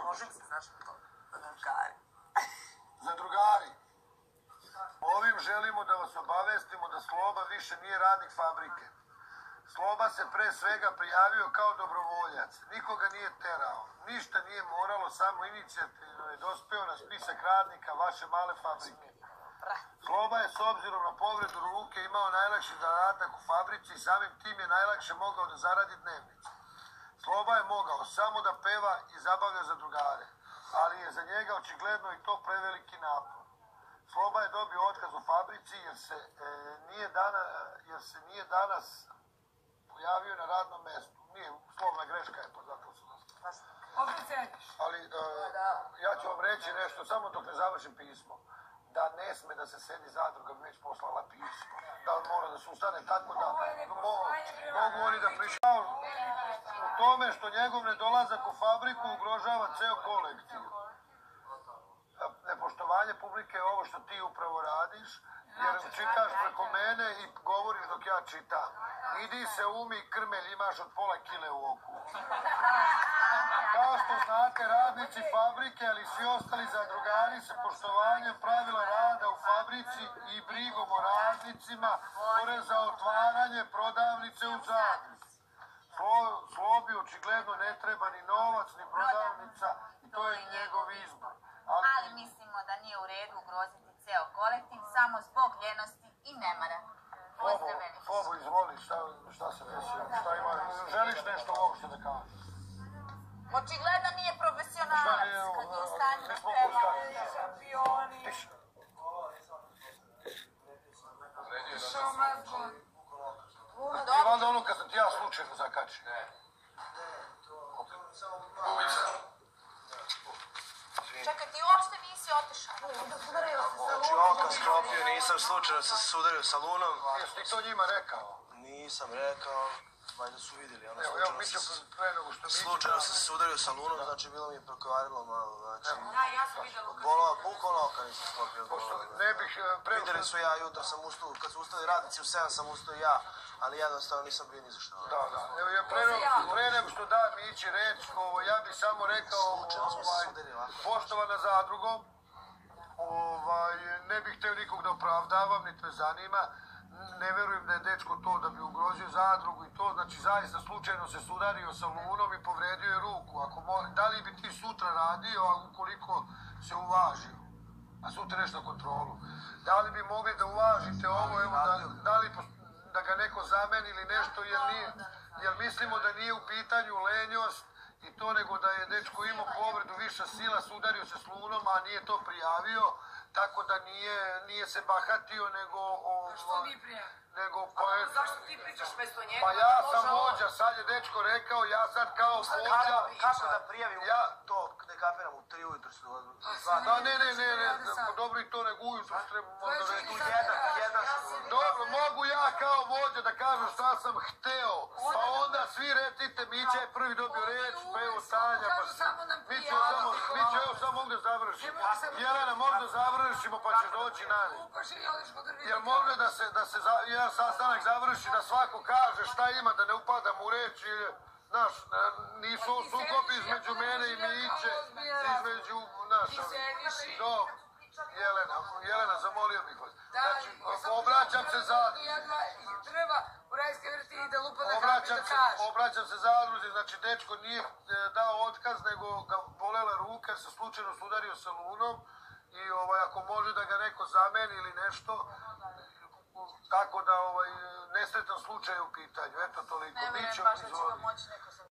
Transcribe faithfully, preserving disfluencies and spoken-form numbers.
Može mi se, znaš, to. Zadrugari. Zadrugari. Ovim želimo da vas obavestimo da Sloba više nije radnik fabrike. Sloba se pre svega prijavio kao dobrovoljac. Nikoga nije terao. Ništa nije moralo, samo inicijativno je dospeo na spisak radnika vaše male fabrike. Sloba je s obzirom na povredu ruke imao najlakši zadatak u fabrici i samim tim je najlakše mogao da zaradi dnevnicu. Sloba je mogao samo da peva i zabavlja zadrugare, ali je za njega očigledno i to preveliki napor. Sloba je dobio otkaz u fabrici jer se, e, nije, dana, jer se nije danas pojavio na radnom mestu. Nije, slovna greška je to zaposlenost. Ali e, ja ću vam reći nešto, samo dok ne završim pismo. Da ne sme da se sedi zadruga, već poslala pismo. Da on mora da se ustane tako da mo, mogu oni da prišao u tome što njegov nedolazak u fabriku ugrožava ceo kolektiv. Nepoštovanje publike je ovo što ti upravo radiš, jer čitaš preko mene i govoriš dok ja čitam. Idi se umi, krmelj imaš od pola kile u oku. Kao što znate, radnici fabrike, ali svi ostali zadrugari sa poštovanjem pravila rada u fabrici i brigom o radnicima, pored za otvaranje prodavnice u zadruzi. Slo, Slobi očigledno ne treba ni novac, ni prodavnica i to je njegov izbor. Ali, ali mislimo da nije u redu ugroziti ceo kolektiv samo zbog ljenosti i nemara. Fobo, Fobo, izvoli, šta, šta se desilo, šta ima, želiš nešto uopšte da kažeš? Očigledno nije profesionalac kad je u stanju da peva. Šampioni. I onda ono kad sam ti ja slučajno zakačio. Čekaj, ti uopšte nisi otišao. Znači, oka sklopio, nisam slučajno se sudario sa Lunom. Jesi ti to njima rekao? Nisam rekao, valjda su vidjeli. Ono, Evo, evo, Mićo, pre nego što mi... Slučajno sam se sudario sa Lunom, znači bilo mi je prokvarilo malo, znači... Da, ja sam videla. Bolova, bukvalno oka nisam sklopio. Ne bih... Vidjeli su ja, jutro sam ustao, kad su ustali radnici u sedam sam ustao ja, ali jednostavno nisam bio ni za što. Da, da. Evo, ja pre nego što da Mići reč, ja bih samo rekao, poštovana zadrugo, ne bih hteo nikog da opravdavam, niti me zanima. Ne verujem da je dečko to da bi ugrozio zadrugu i to, znači zaista slučajno se sudario sa Lunom i povredio je ruku. Ako mo, da li bi ti sutra radio, a ukoliko se uvažio, a sutra nešto na kontrolu, da li bi mogli da uvažite ovo, evo, da, da li da ga neko zameni ili nešto, jer, nije, jer mislimo da nije u pitanju lenjost i to, nego da je dečko imao povredu viša sila, sudario se s Lunom, a nije to prijavio. Tako da nije, nije se bahatio, nego... A što nije prijavio? Nego, pa je... Zašto ti pričaš mesto njega? Pa ja sam vođa, sad je dečko rekao, ja sad kao vođa... Kako da prijavim to, ne kapiram, u tri ujutro se dolazi? Da, ne, ne, ne, ne, dobro i to nego ujutro se treba možda reći. Tu jedan, jedan... Dobro, mogu ja kao vođa da kažem šta sam hteo, pa onda svi recite, Mića je prvi dobio reč, pa evo Tanja, pa... Mića, evo samo mogu da završim. Jelena, mogu da završimo, pa ćeš doći na ne. Jer može da se, da se jedan sastanak završi, da svako kaže šta ima, da ne upadam u reč, jer, znaš, nisu sukobi između mene i Miće, između, znaš, dobro. Jelena, Jelena, zamolio bih vas. Znači, obraćam se za... Obraćam se, obraćam se zadruzi, znači dečko nije dao otkaz, nego ga bolela ruka jer se slučajno sudario sa Lunom i ovaj, ako može da ga neko zameni ili nešto, tako da ovaj, nesretan slučaj u pitanju, eto toliko. Ne verujem baš da će ga moći neko